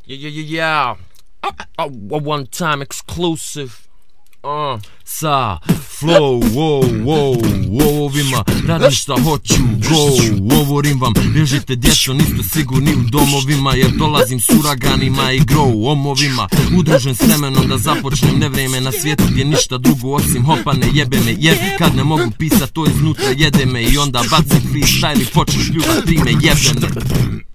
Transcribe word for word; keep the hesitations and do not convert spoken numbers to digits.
Yeah, yeah, yeah, yeah. A, a, a one-time exclusive. Uh, sa flow, wow, wow, wow-ovima radim šta hoću, go, govorim vam, bježite djeco, niste sigurni u domovima, jer dolazim s uraganima i grow omovima, udružen s vremenom da započnem nevrijeme na svijetu gdje ništa drugo osim hopane jebe me, jer kad ne mogu pisat to iznutra jede me i onda bacim freestyle i počnem pljuvat prime jebe me.